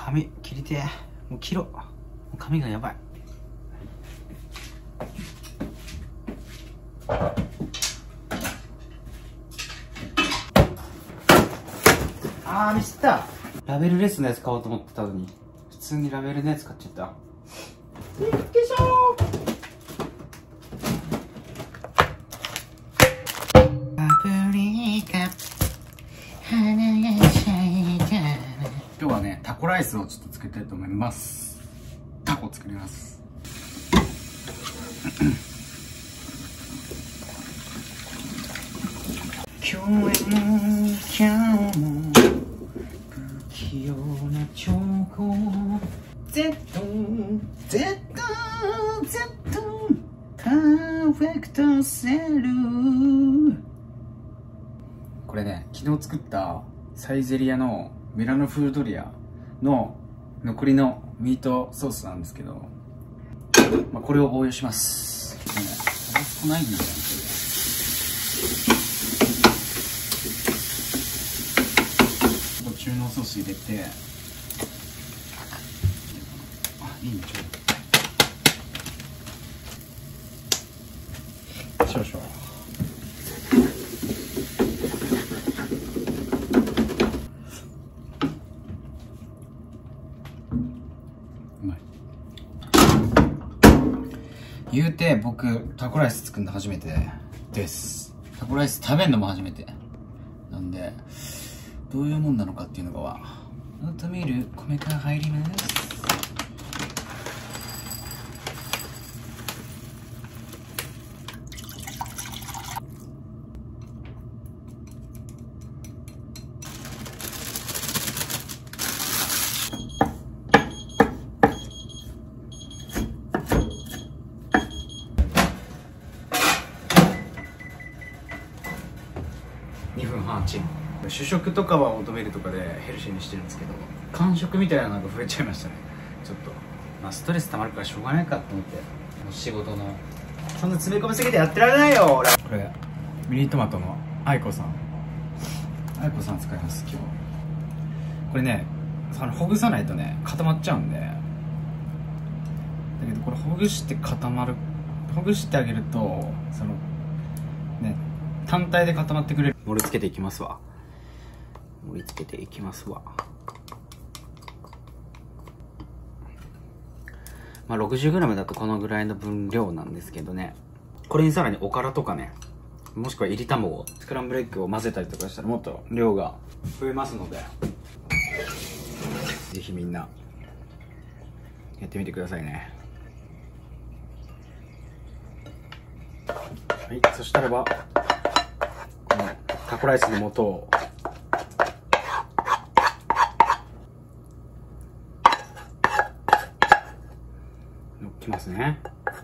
髪切りてえ。もう切ろう。もう髪がやばい。あーミスった。ラベルレスのやつ買おうと思ってたのに普通にラベルのやつ買っちゃった。よいしょー。パプリカ花が咲いた。今日はねタコライスをちょっと作りたいと思います。タコ作ります。今日も不器用なチョコ Z パーフェクトセル。これね昨日作ったサイゼリヤのミラノフードリアの残りのミートソースなんですけど、これを応用します。タバスコないんだよね。中濃ソース入れて、いいね、少々。うまい。言うて僕タコライス作るの初めてです。タコライス食べるのも初めてなんで、どういうもんなのかっていうのがオートミール米から入ります。2分半チン。主食とかはオートミールとかでヘルシーにしてるんですけど、間食みたいなのが増えちゃいましたね。ちょっとストレス溜まるからしょうがないかと思って、仕事のそんな詰め込みすぎてやってられないよ俺。これミニトマトの愛子さん使います。今日これねほぐさないとね固まっちゃうんで、だけどこれほぐしてあげるとそのね単体で固まってくれる。盛り付けていきますわ。60g だとこのぐらいの分量なんですけどね、これにさらにおからとかね、もしくは炒り卵、スクランブルエッグを混ぜたりとかしたらもっと量が増えますので、ぜひみんなやってみてくださいね。はい、そしたらばこのタコライスの素をのっけますね。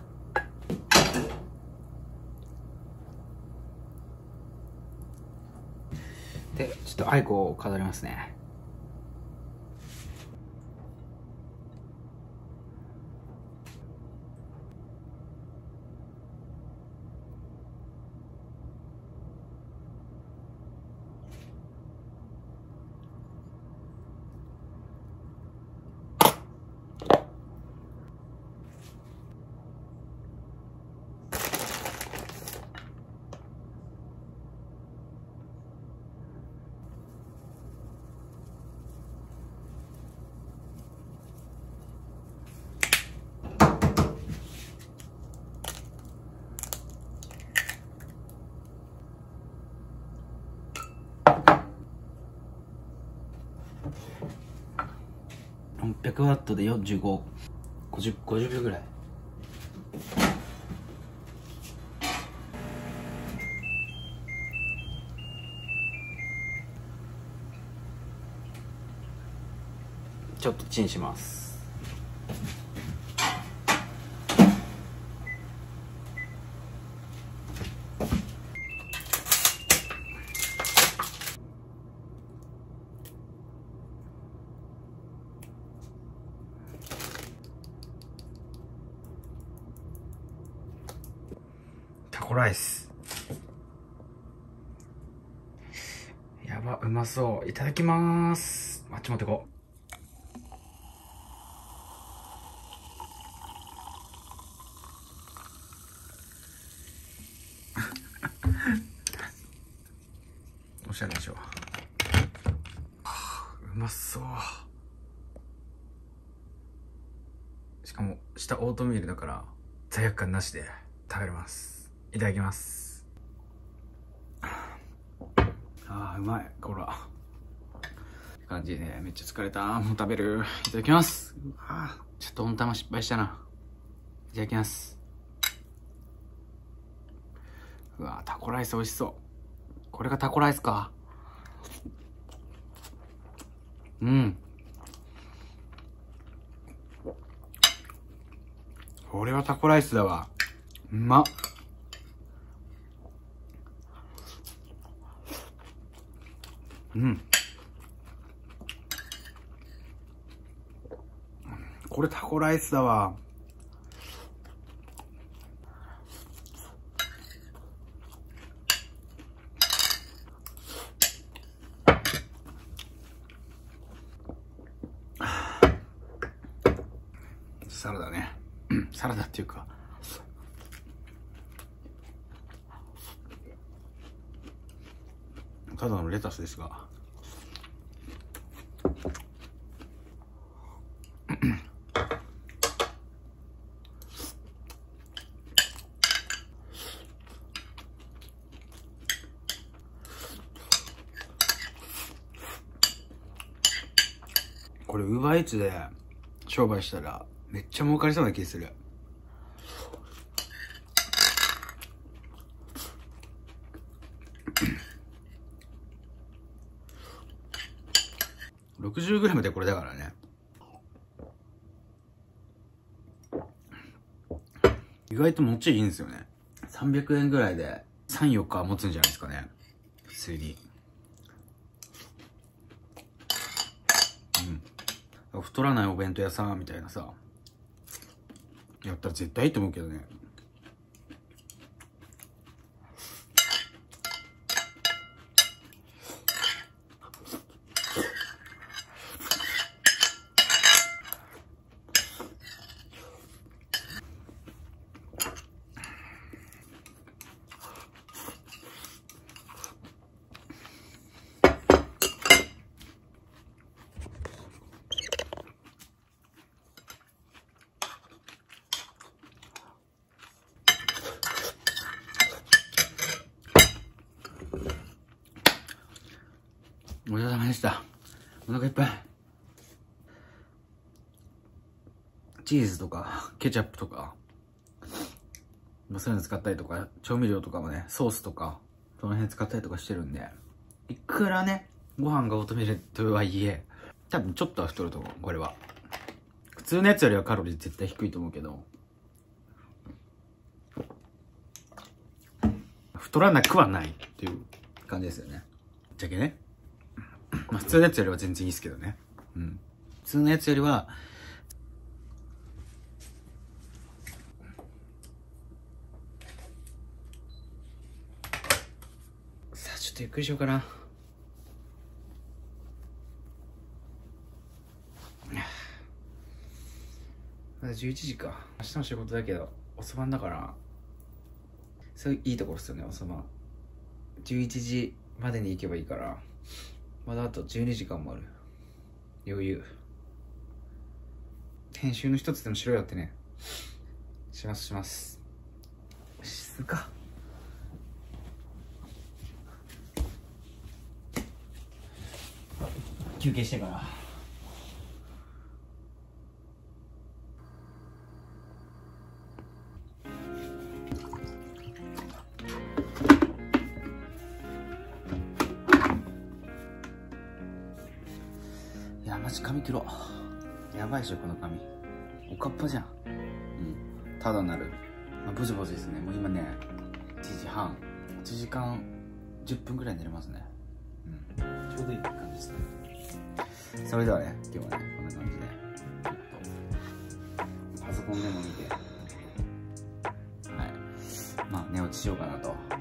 でちょっとアイコを飾りますね。600ワットで45、50秒ぐらい。ちょっとチンします。タコライスやば、うまそう。いただきまーす。あっち持ってこう。 しゃれでしょ。うまそう。しかも下オートミールだから罪悪感なしで食べれます。いただきます。うまい。ほらって感じでね、めっちゃ疲れた。もう食べる。いただきます。ちょっと温玉失敗したな。いただきます。うわ、タコライス美味しそう。これがタコライスか。うん。これはタコライスだわ。うまっ。うん。これタコライスだわ。サラダね。サラダっていうか、ただのレタスですが。これウーバーイーツで商売したらめっちゃ儲かりそうな気する。60g でこれだからね。意外と持ちいいんですよね。300円ぐらいで3、4日持つんじゃないですかね、普通に。太らないお弁当屋さんみたいなさ、やったら絶対いいと思うけどね。お疲れ様でした。お腹いっぱい。チーズとかケチャップとか、そういうの使ったりとか、調味料とかもね、ソースとかその辺使ったりとかしてるんで、いくらねご飯がオートミールとはいえ、多分ちょっとは太ると思う。これは普通のやつよりはカロリー絶対低いと思うけど、太らなくはないっていう感じですよね。ぶっちゃけね。まあ普通のやつよりは全然いいですけどね。うん。普通のやつよりは、さあちょっとゆっくりしようかな。まだ11時か。明日の仕事だけど遅番だから、そういういいところですよね、遅番。11時までに行けばいいから、まだあと12時間もある。余裕。編集の一つでもしろよってね。しますします。静か。休憩してから。いやマジ髪切ろう。やばいでしょこの髪。おかっぱじゃん。うん。ただなる、ブチブチですね。もう今ね1時半、1時間10分ぐらい寝れますね。うん、ちょうどいい感じですね。それではね、今日はねこんな感じでパソコンでも見て、はい、まあ寝落ちしようかなと